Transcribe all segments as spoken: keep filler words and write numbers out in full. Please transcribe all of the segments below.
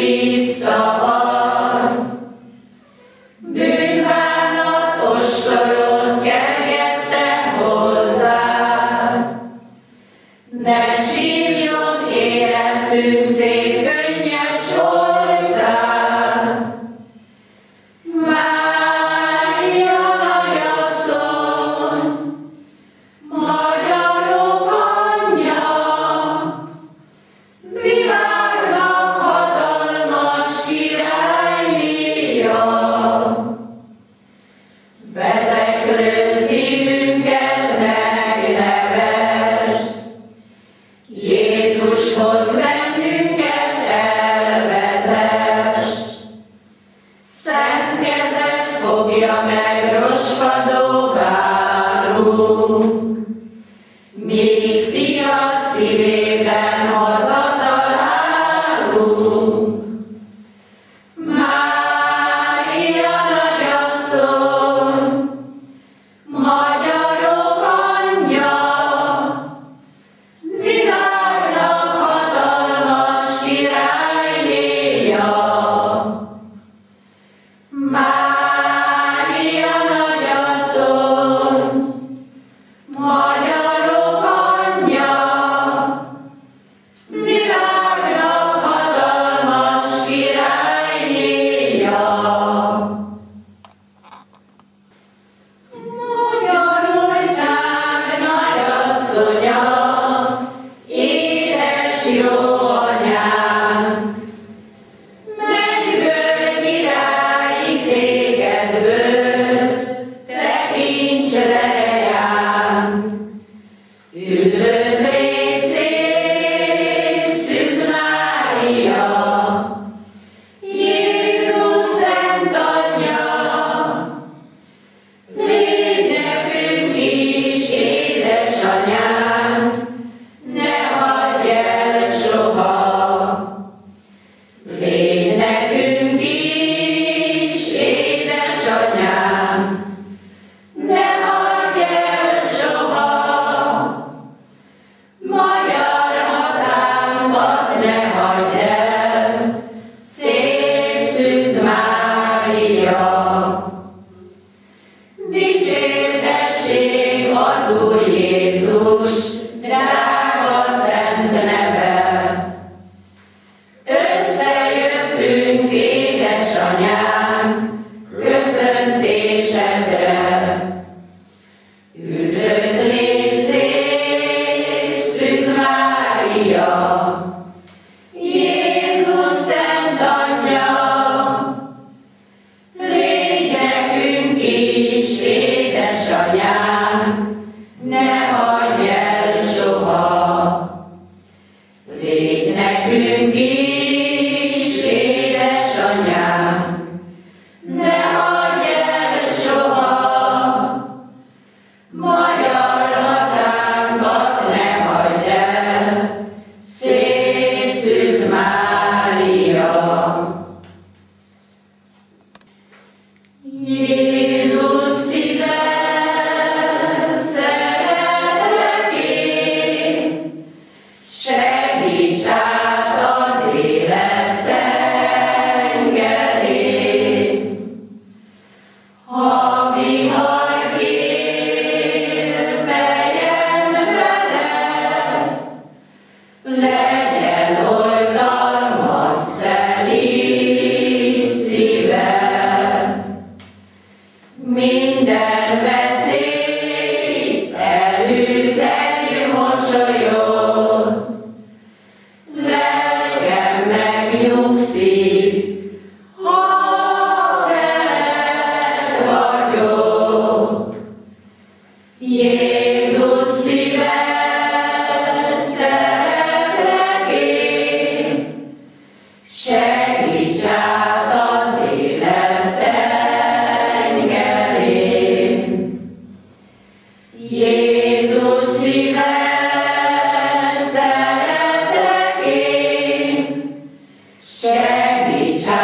Segíts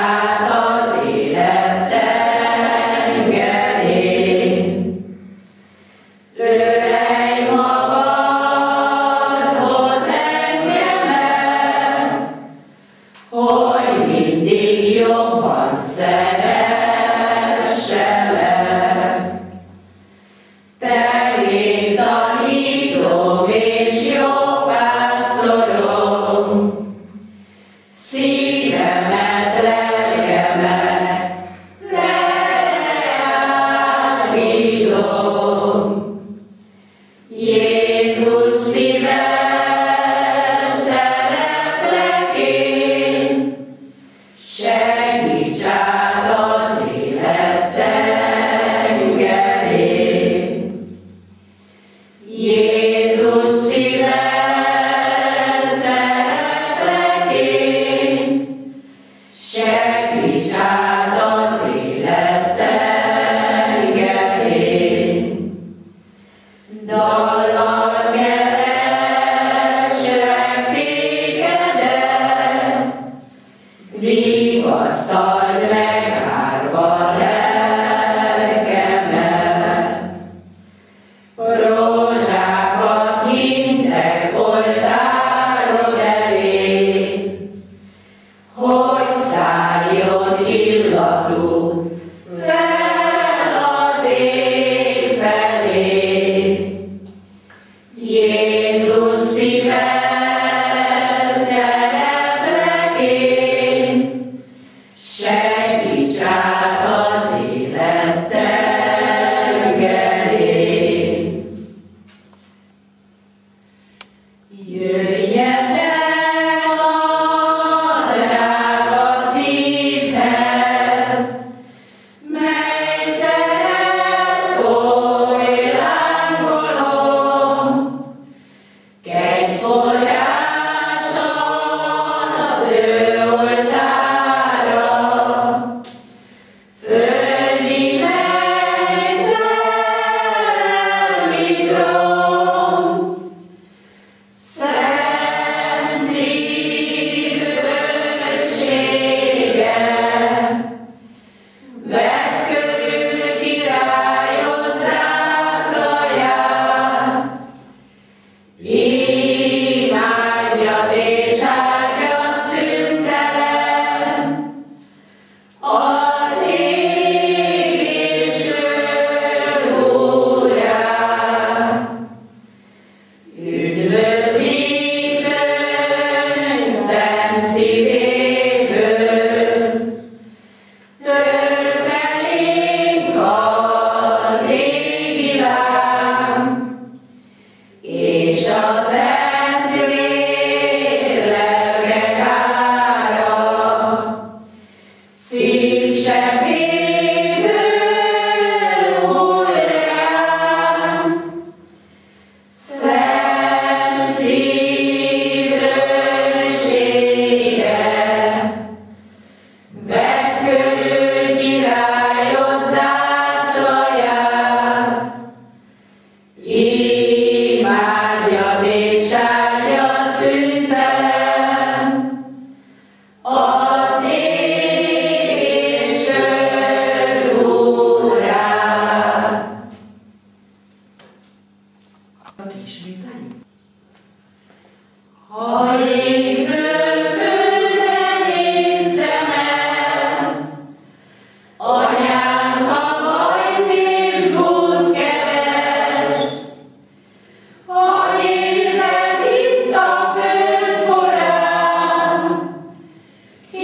mindig jobban szeresselek. Te légy tanítom és jó pásztorom, szívemet, lelkemet leáll bízom. Jézus szíve, szeretlek én, segíts át az élet tengerén. Jézus szíve, szeretlek én, segíts át az élet tengerén. Dallal kereslek tégedet, vigasztald meg árva lelkemet. Rózsákat hintek oltáron elé, hogy szálljon illatuk fel az ég felé. Jézus szíve, szeretlek én, segíts át az élet tengerén. Jöjjetek a drága szívhez, mely szeret oly lángolom, kegy forráson az ő oltára, földi menj szellemi dróm. Szent szív öröksége, vedd körül királyod zászlaját, imádjad és áldjad szüntelen az ég és föld Úrát. Üdvözítőn szent szívéből tör felénk az égi láng, és a szent lélek ára szívsebéből hull ránk. Szent szív öröksége, vedd körül királyod zászlaját, imádjad és áldjad szüntelen az ég és föld Úrát. Ha légből földre nézzem el, anyánk a bajt és gót keres. Ha nézed itt a föld porán,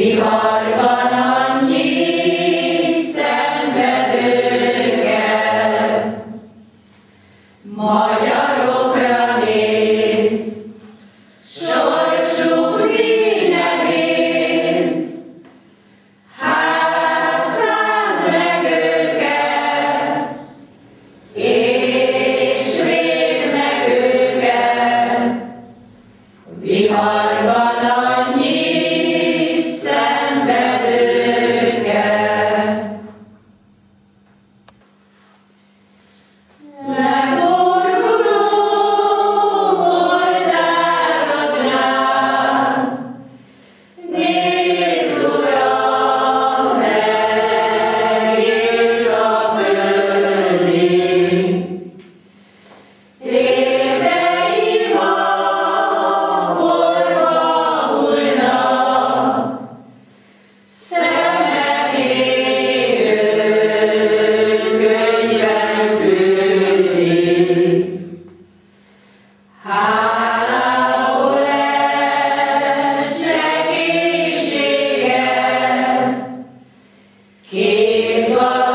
viharban annyi szenvedőket. Magyarokra néz, sorsuk mi nehéz, hát szánd meg őket, és védd meg őket, viharban annyi szenvedőket. Leboruló oldaladra, nézd, Uram, egész a földig. Térdeim a porba hullnak, szemem érő könyvem füllik. Hálából lett segítségem, két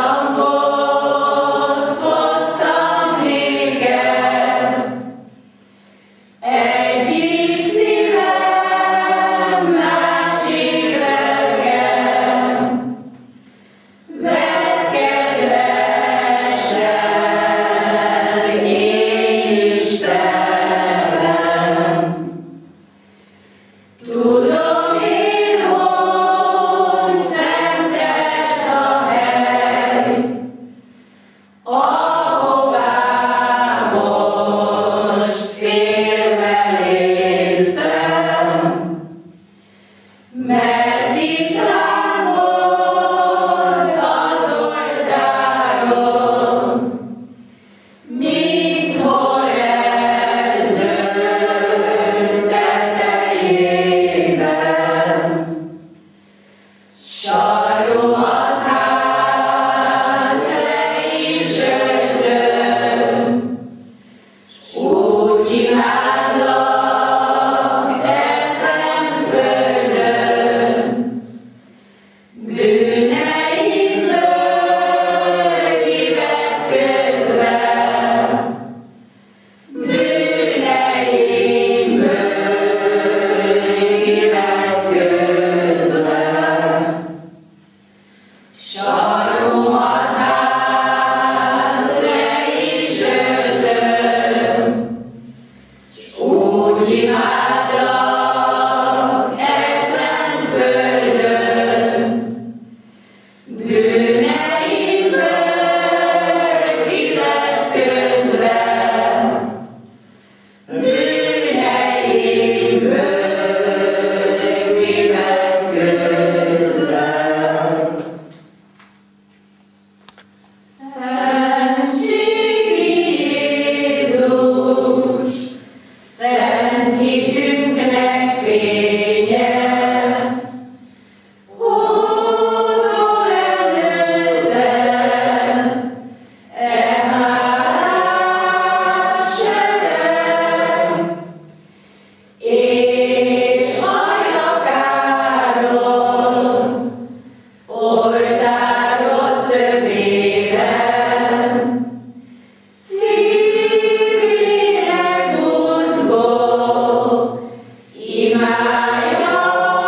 galambot hoztam néked. Egyik szívem, másik lelkem, vedd kedvesen, én Istenem. Tudom én, hogy szent ez a hely, ahová most félve léptem, mert itt lángolsz az oltáron, mint Horeb zöld tetejében. Sarromat hát le is öldöm, s úgy imádlak e szent földön. Bűneimből kivetközve, bűneimből kivetközve, sarromat hát le is öldöm, s úgy imádlak e szent földön. Bűneimből kivetközve, bűneimből kivetközve. Szentségi Jézus, szent hitünknek fénye, hódol előtted e hálás sereg, és hajlakáról oltárod tövében, szívére buzgó imája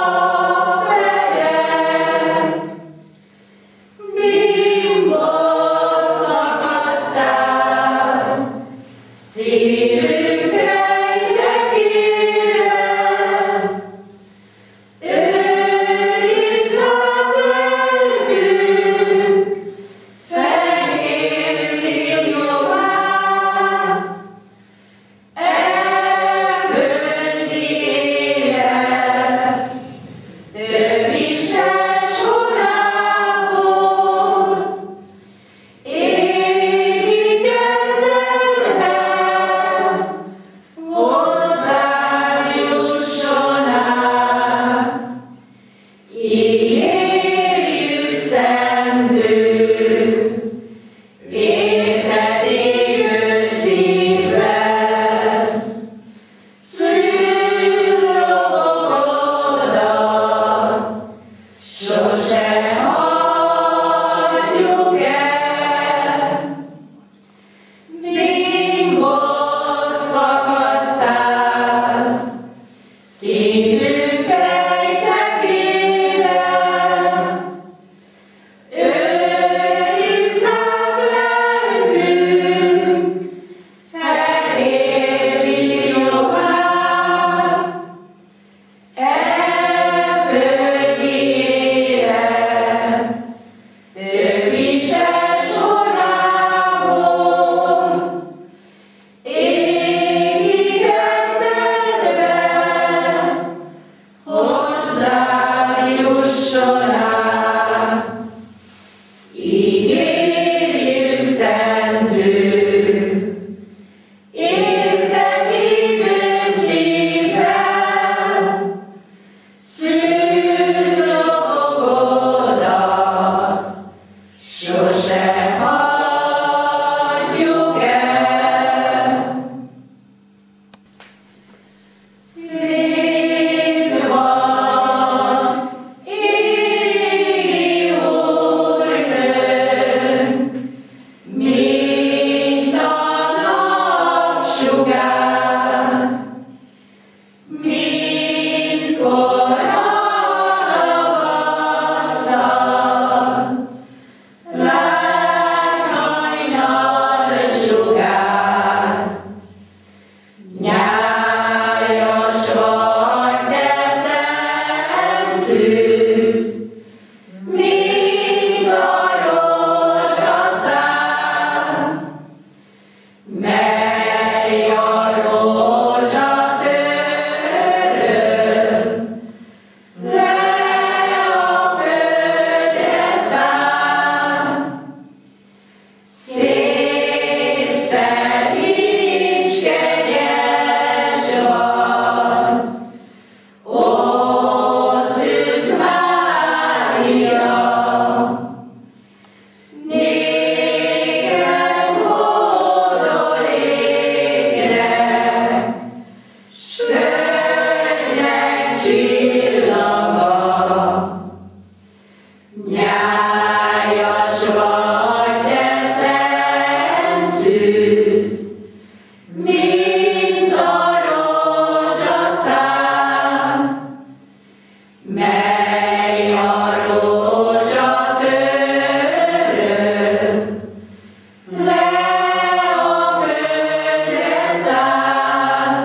pereg. Bimbot fakasztál, szívünk rejtekére, őrizd meg lelkünk fehér vigyorát, e földi élet tövises horából, égi kertekben hozzám jusson át. Ígérjük szentünk, érted égő szívvel, szűz robogodat jusson-át. Ígérjük szentül, érdeklődő szívvel, szűz logodat, sose hagyjuk el. Szép van, égi Úrnőnk, mint a napsugár, mintkor a tavasszal, lánghajnal sugár. Nyájas vagy, de szent szűz, mint a rózsaszál, mely a rózsatőről le a földre száll. Szép, szerincs, kegyes vagy, ó Szűz Mária, néked hódol égrek, s földnek csillaga. Nyájas vagy, de szent szűz, mint a rózsaszál, mely a rózsatőről le a földre száll.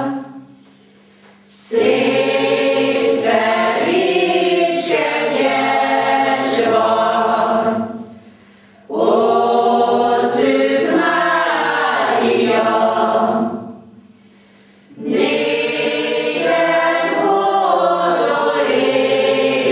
Szép, szerincs, kegyes vagy, ó Szűz Mária, néked hódol égrek,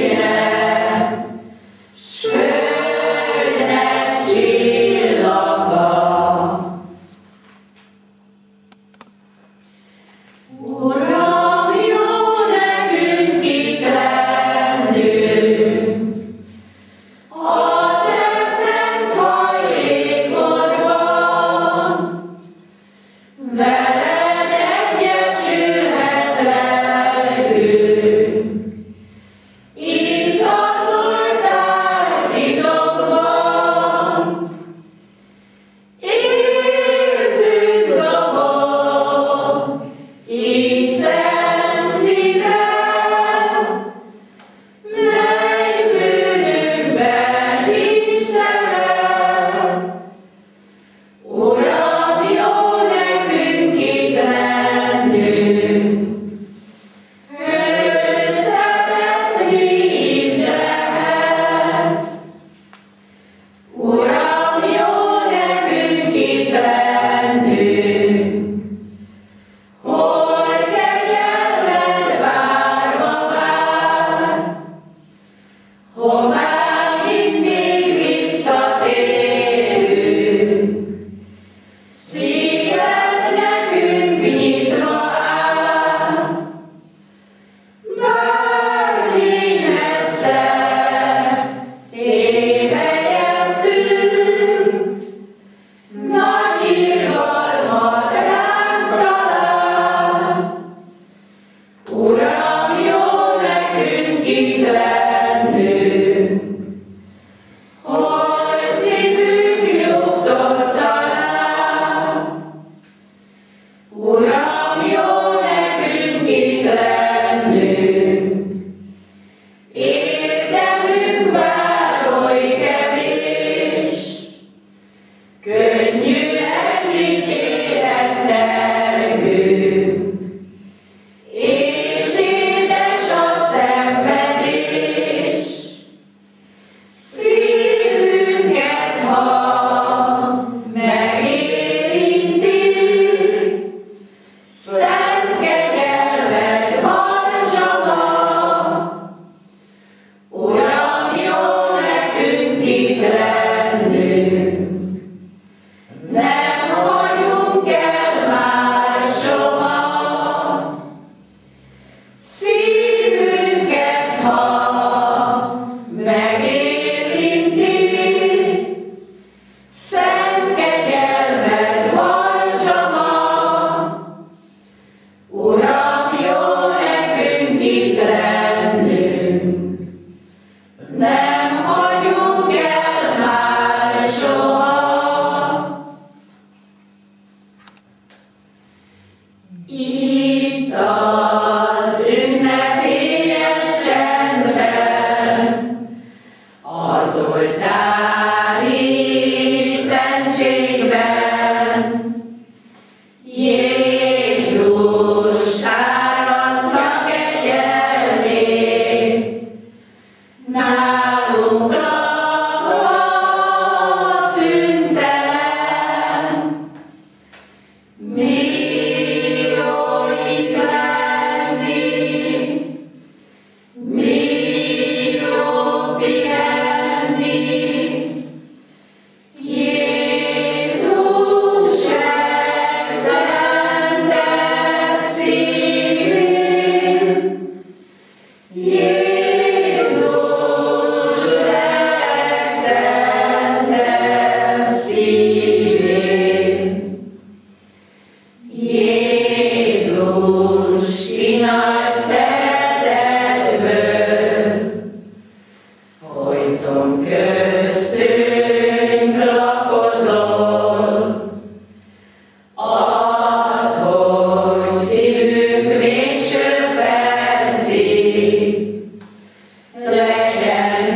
legyen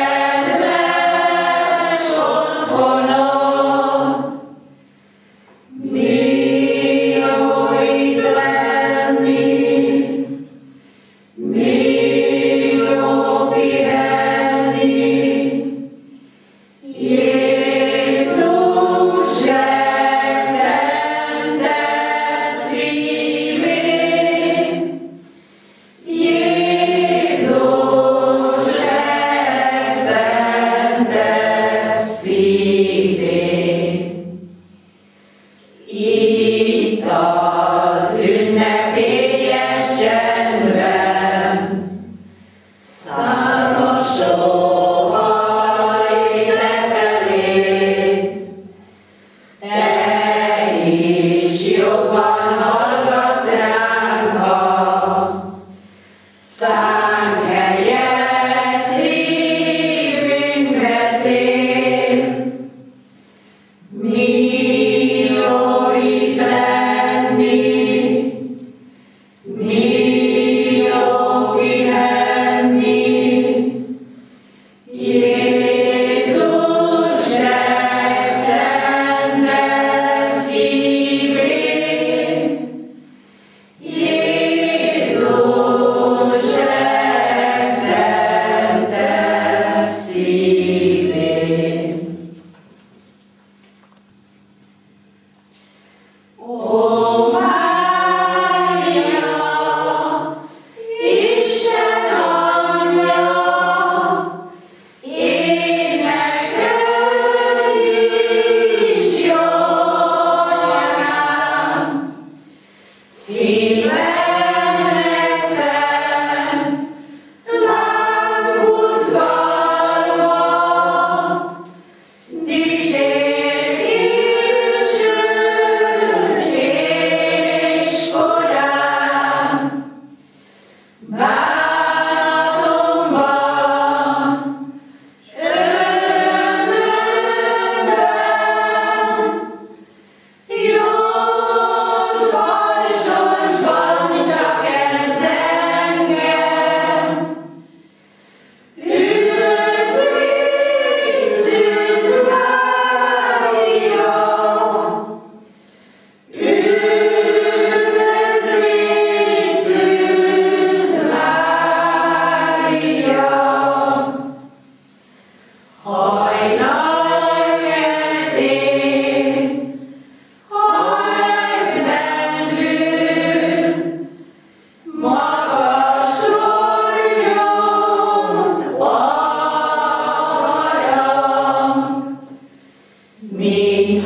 kedves otthonom. Mi jó itt lenni, mi jó pihenni, Jézus megszentelt szívén, Jézus megszentelt szívén. Itt az ünnepélyes csendben számos sóhajt lefelé, te is jobban hallgatsz ránk, ha szánt helyet szívünk beszél. Mi jó itt lenni, mi jó pihenni, Jézus megszentelt szívén, Jézus megszentelt szívén. Ó Mária, Isten anyja, én neked is jó anyám, szívemnek szent lánguzgalma, dicsérésül és korán, bánatomban, örömömben, jósban, sorsban csak ez engem. Üdvözlj, Szűz Mária! Üdvözlj, Szűz Mária! Hajnalkertén, ha megzendül, magas tornyon a harang, mint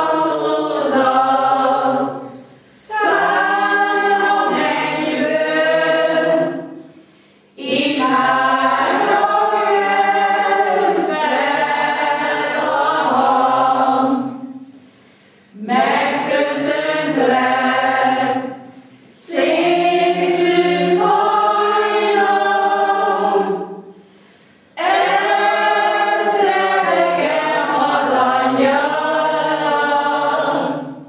haszózat száll a mennyből, imádra jön fel a hang. Megköszöntlek, szép szűz hajnal, ezt lebegem az angyallal.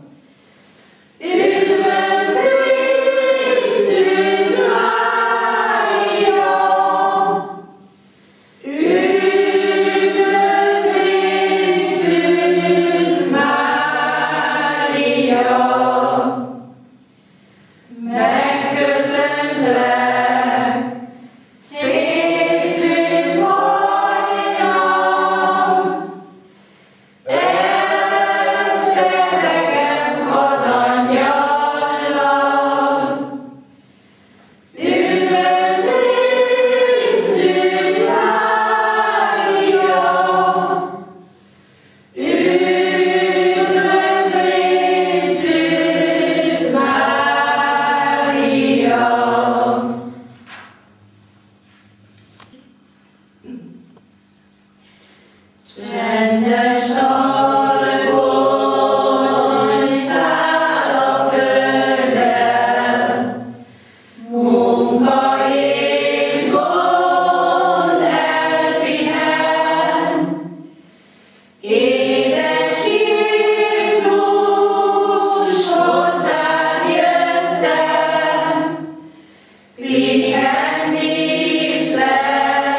Üdvözlégy, Szűz Mária! Üdvözlégy, Szűz Mária! Megköszöntlek, szép szűz hajnal, ezt lebegem az angyallal. Üdvözlégy, Szűz Mária! Üdvözlégy, Szűz Mária! Csendes alkony száll a földön, munka és gond elpihen. Édes Jézus, hozzád jöttem, pihenni szent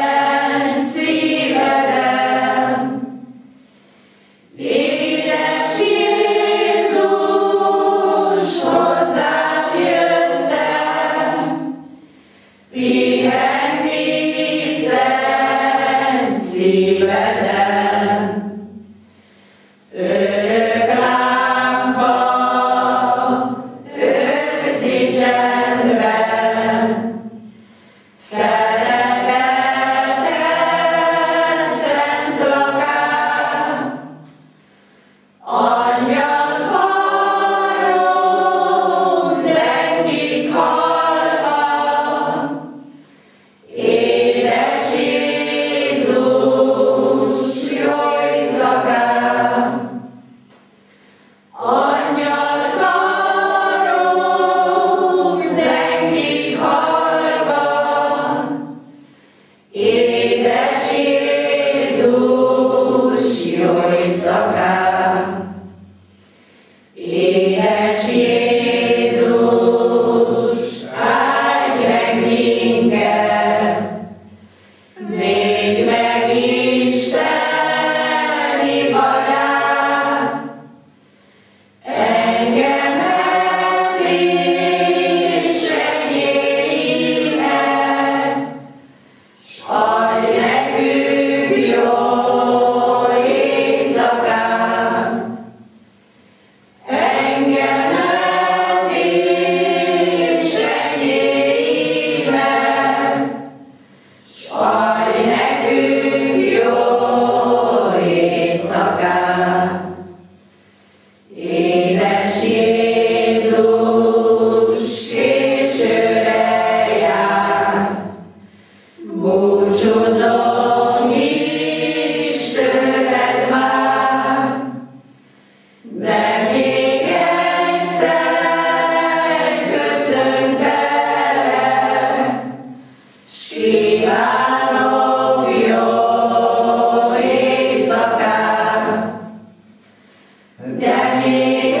jó éjszakát. Édes Jézus, áldj meg minket, védj meg isteni barát, engemet is enyémet, s adj nekünk jó éjszakát. Engemet is enyémet, s adj nekünk jó éjszakát. Édes Jézus, későre jár, búcsúzom is tőled már, de még egyszer köszöntelek, s kívánok jó éjszakát. De még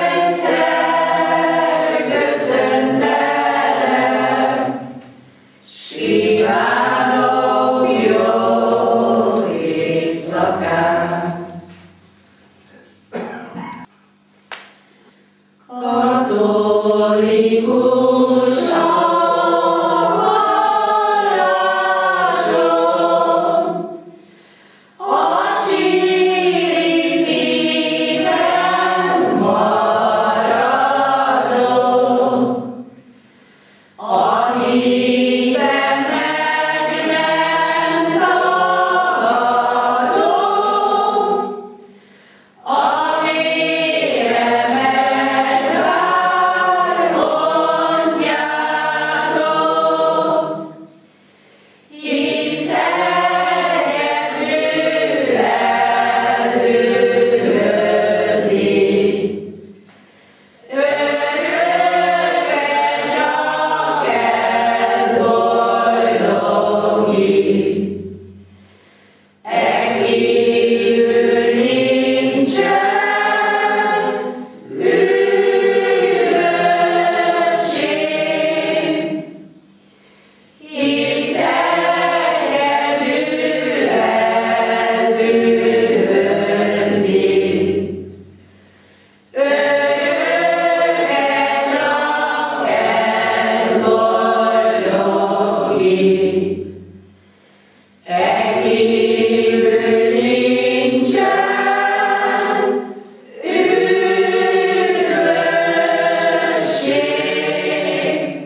egyszer köszöntelek, s kívánok jó éjszakát. Katolikus a vallásom, a síri szívem maradok, a hitemet nem tagadom, a véremet vár mondjátok, hisz egyedül ez üdvözít. Örökre csak ez boldogít. E kívül nincsen üdvösség, hisz egyedül ez üdvözít. Örökre csak ez boldogít. E kívül nincsen üdvösség.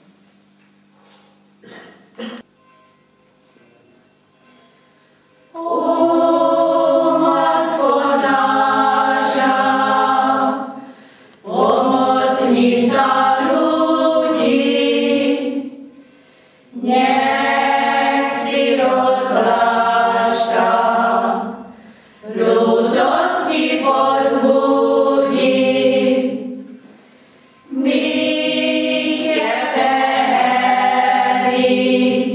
Ó, matkonása, pomocnica ludzi, niech sirot klaszta, ludosti pozbudzi, Mikieleheti,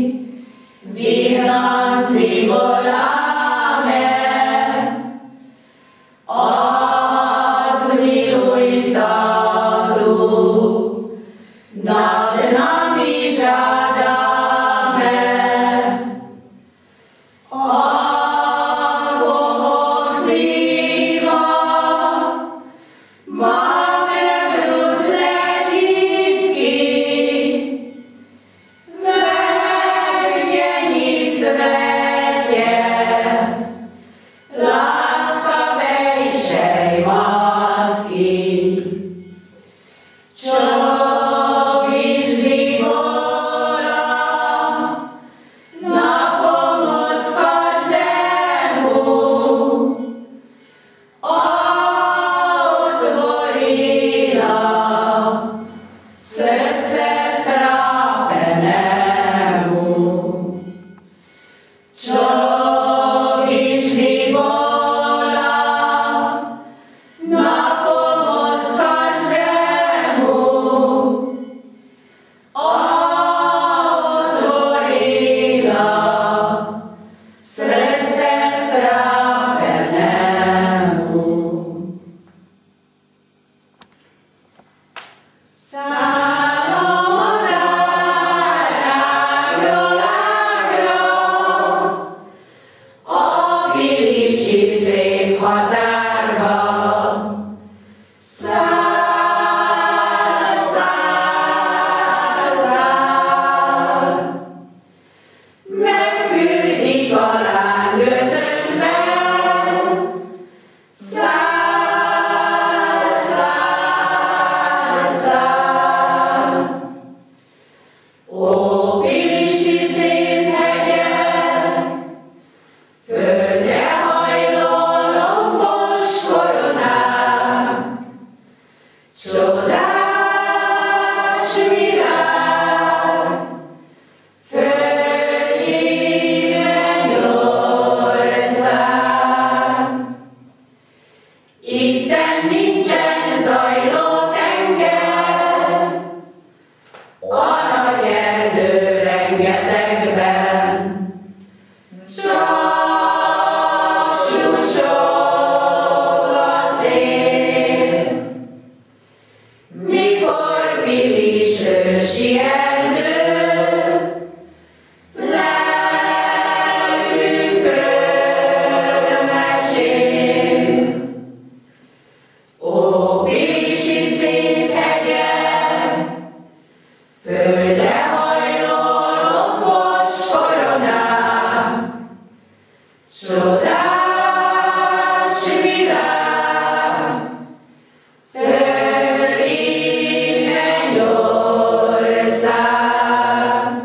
Vihnanci volame, az miluj sadu, nad nami żadamy. Alkohozima, mamy wrócę nitki, węgieni swecie, Csodás világ, földi mennyország,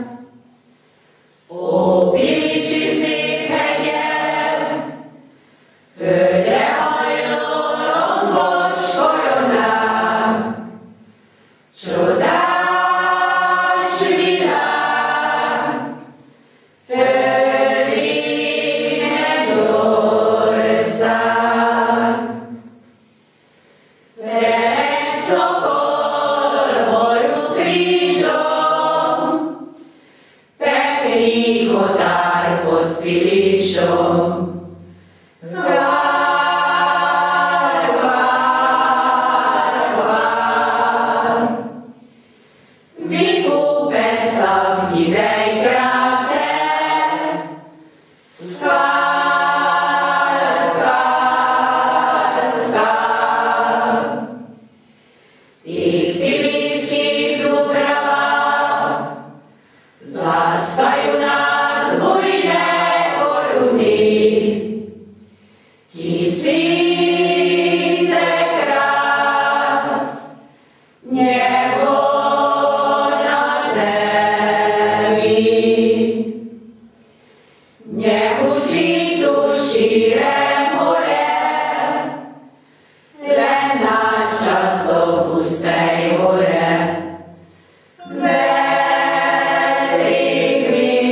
ó, Pilisi szép hegyen, földre hajló lombos koronám, csodás világ, földi mennyország. Remek szokol ború krízsom, teknikot árpott Pilisom. Kvár, kvár, kvár, Viku besam divej kráse, skál, skál, skál. Tých piliských dúbravách láskajú nás bujné koruny. Tisíce krás, nebo na zemi. Nech učí duši more, len náš často v hustej hore. Vetrík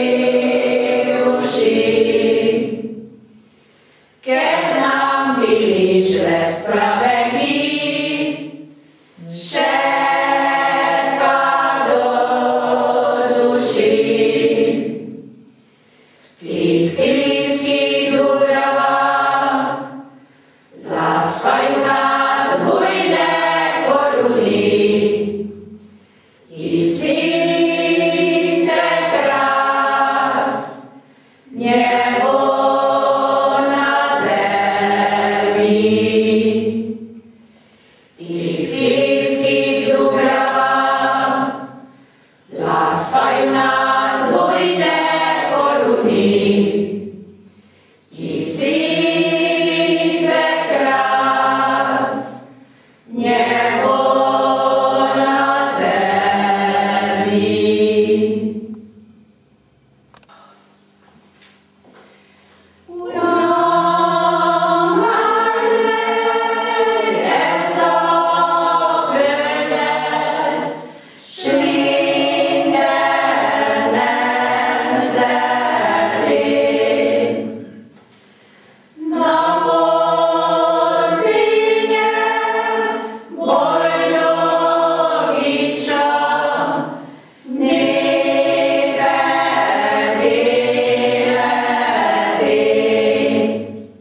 vyruší, keď nám Piliš les pravedný šepká do duši. V tých piliských dúbravách láskajú nás bujné koruny. Tisíce krás, nebo na zemi. V tých piliských dúbravách láskajú nás bujné koruny. Tisíce krás, nebo na zemi. Uram, Mária, Soföldön, s minden nemzetén. Napot figyel, boldogítsa néped életét.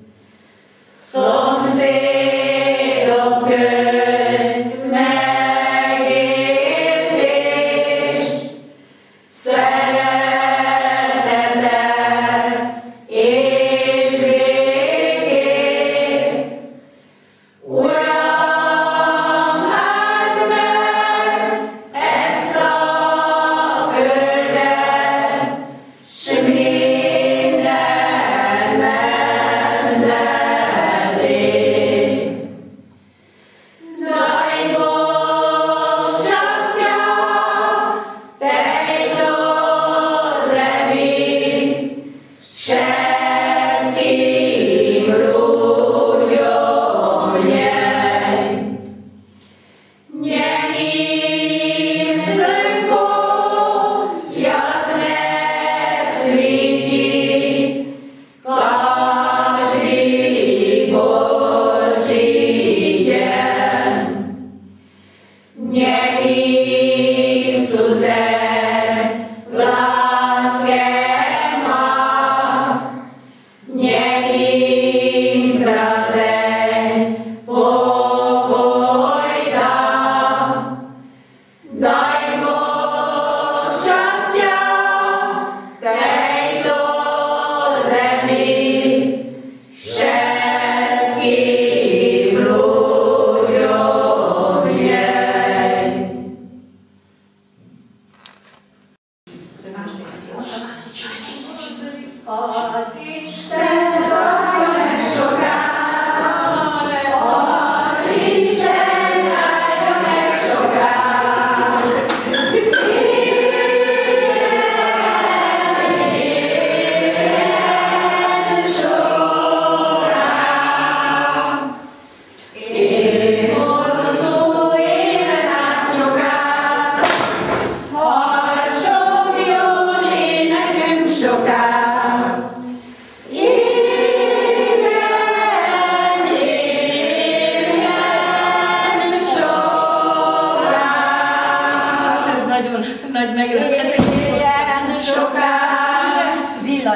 Szomszédok közt megértést, szeretetet és békét. Uram, áld meg ezt a földet, s minden nemzetét. Daj Boh šťastia tejto zemi, všetkým ľuďom nej. Nech im slnko jasné svíti, každý Boží deň. Nech ich sused v láske má, nech im prazeň pokoj dá. Daj Boh šťastia tejto zemi, všetkým ľuďom nej. Az Isten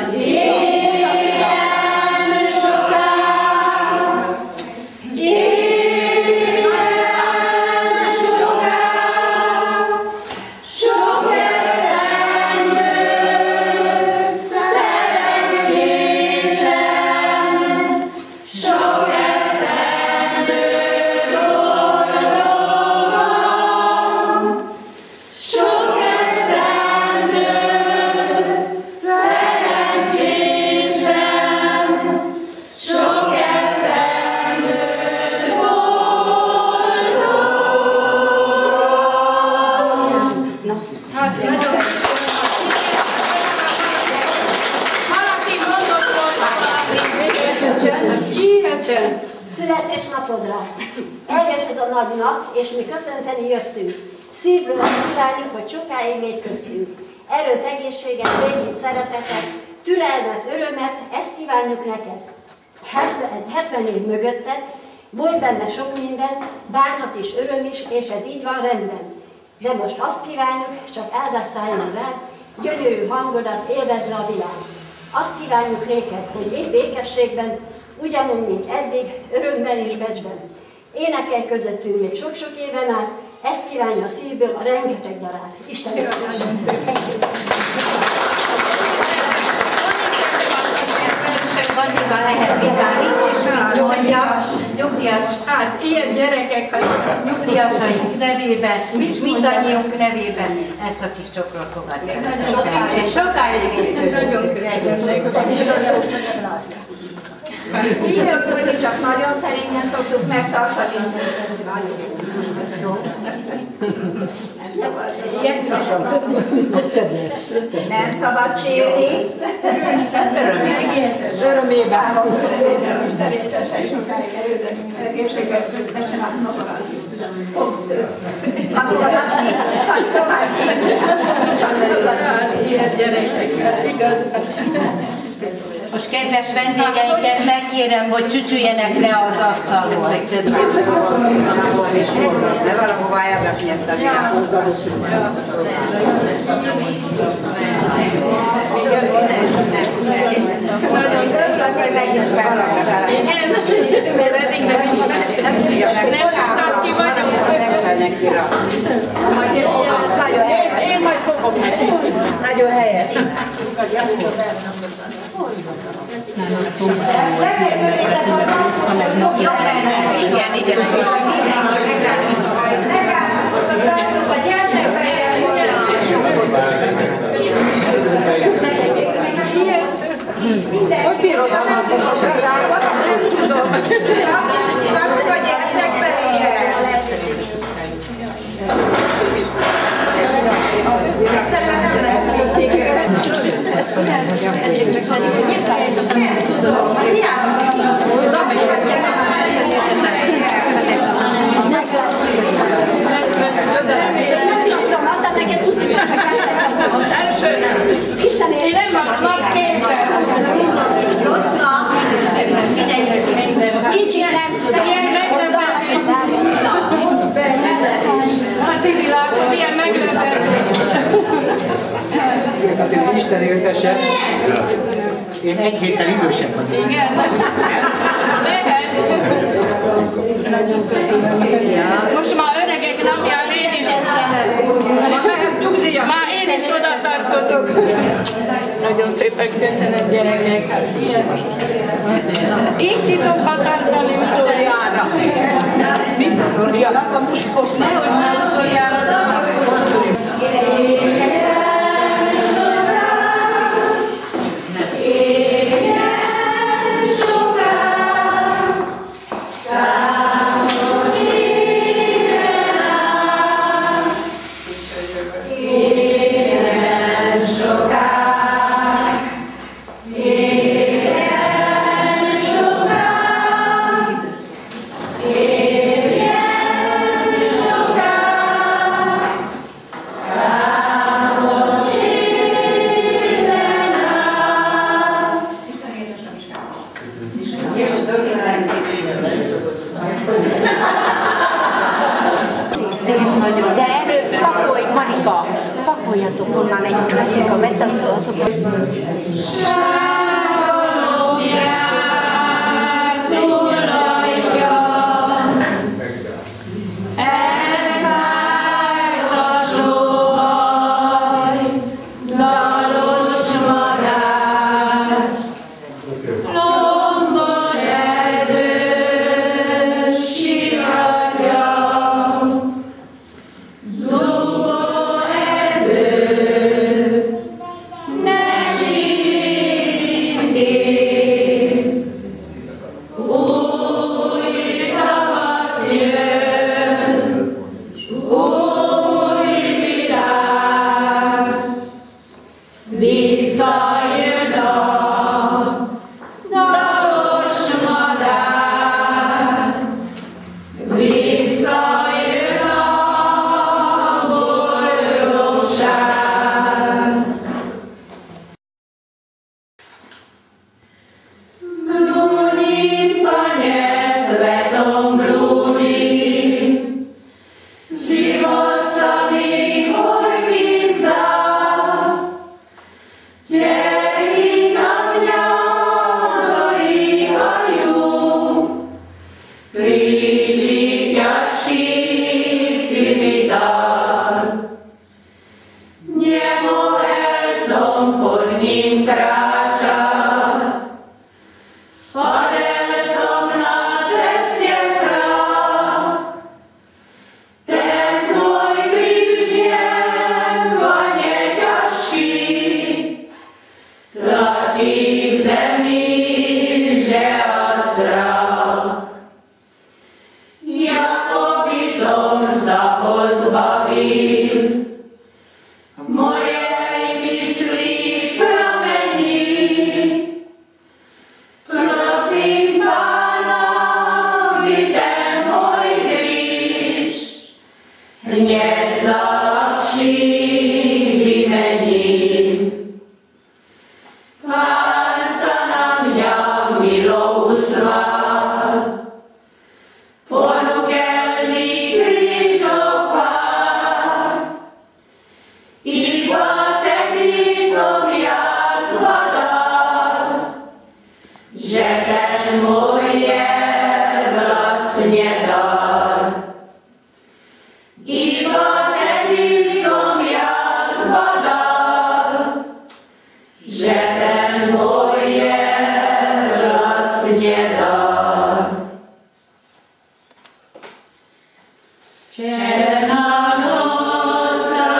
Születésnapodra. Eljött ez a nagy nap, és mi köszönteni jöttünk. Szívből azt kívánjuk, hogy sokáig légy köztünk. Erőt, egészséget, békét, szeretetet, türelmet, örömet, ezt kívánjuk neked. hetven év mögötted, volt benne sok minden, bánat és öröm is, és ez így van rendben. De most azt kívánjuk, csak áldás szálljon rád, gyönyörű hangodat élvezze a világ. Azt kívánjuk néked, hogy légy békességben, ugyanúgy, mint eddig, örömben és becsben. Énekelj közöttünk még sok-sok éven át, ezt kívánja a szívből a rengeteg barát. Isten köszönöm szépen! Addiga lehet vitál, nincs is mit mondja, nyugdíjas, hát ilyen gyerekek, a nyugdíjasaink nevében, nincs mindannyiunk nevében, ezt a kis csokrot fogadják. Sokáig, sokáig. Nagyon köszönöm. Az is nagyon most így rögtön, csak nagyon szerényen szoktuk megtartani. Nem szabad sírni. Örömében. És természetesen sokáig erőzünk, egészséget összecsinálni magazni. Ilyen gyerekekkel, igaz? Most kedves vendégeinket megkérem, hogy csücsüljenek le az asztalhoz. Ne valahová elrakni ezt a világot. Meg is felrakni. Mert eddig nem ismertem. Nem tudtam ki vagyok. Nagyon helyes. Én majd fogom neki. Nagyon helyes. Igen, igen. Hogy bírod a napot? Nem tudom. Kapcsolják bele Nem is tudom, adtad neked puszit, csak az első nem. Isten én nem akarok kétszer. Rossz nap. Kicsik nem tudom. Hát így látod, ilyen meglepő. Hát én Isten éltese, én egy héttel idősebb vagyok. Igen. Lehet. Most már öregek napján én is már én is oda tartozok. Nagyon szépen köszönöm, gyerekek. Így titokba tartani utoljára. Mit utoljára? Azt a muskot nehogy már utoljára. straší v zemi, že a strach. Jako by som sa pozbavil mojej mysli pramení. Prosím Pána, by ten môj kríž hneď za ľahší vymením. Pán sa na mňa milou usmál, ponukel mi krížov pár. Iba tedy som ja zvládal, že ten môj je vlastne dar. Iba tedy som ja zvládal, že ten môj je vlastne dar. Černá noc sa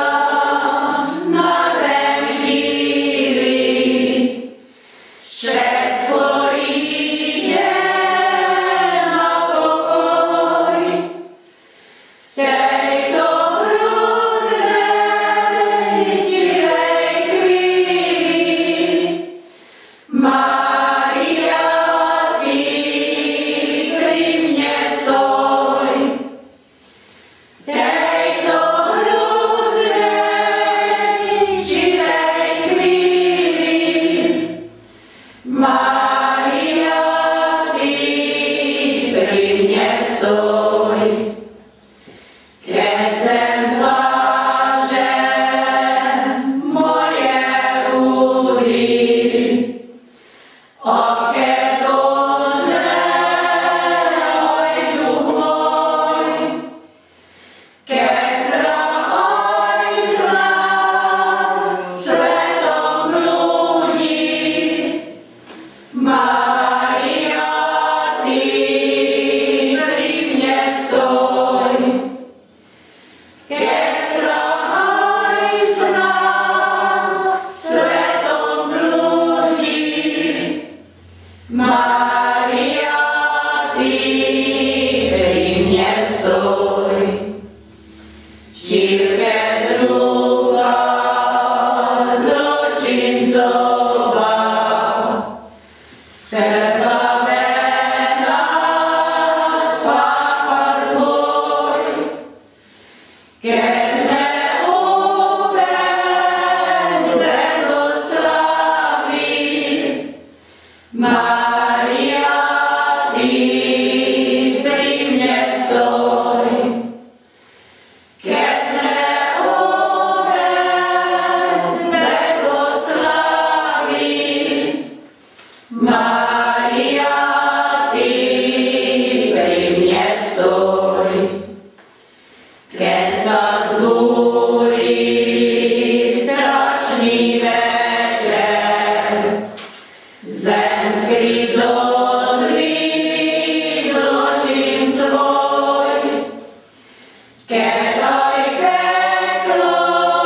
na zem chýli, všetko ide na pokoj. V tejto hroznej čilej chvíli Mária, ty pri mne stoj. V tejto hroznej čilej chvíli Mária, ty pri mne stoj. Keď zem zváže moje údy, a keď odlehoj duch môj, keď strach aj snad svetom blúdi, Mária, ty pri mne stoj. Keď strach aj snad svetom blúdi, Mária, ty pri mne stoj. Čilke druhá zločincová, skrvavená spácha svoj. Keď me obeň bezoslaví, Mária, ty pri mne stoj. Keď me obeň bezoslaví, Mária, ty pri mne stoj. Keď sa zbúri strašný večer, zem skryto dvíni zločin svoj. Keď aj peklo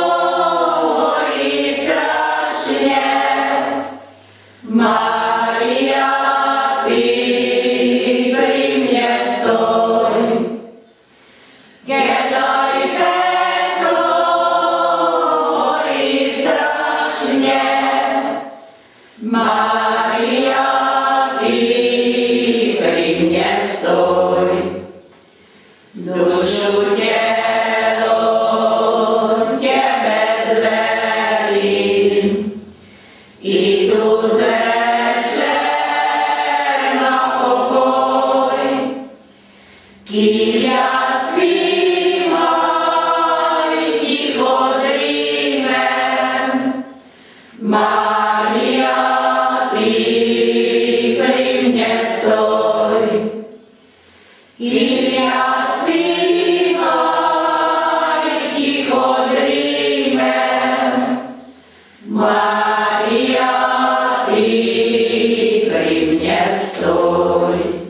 horí strašne, Mária, ty pri mne stoj. Keď aj peklo horí strašne, Mária, ty pri mne stoj. Dušu, telo, tebe zverím, idú z večer na pokoj. Kým ja spím aj ticho drímem, Mária, ty pri mne stoj. Kým ja spím aj ticho drímem, Mária, ty pri mne stoj.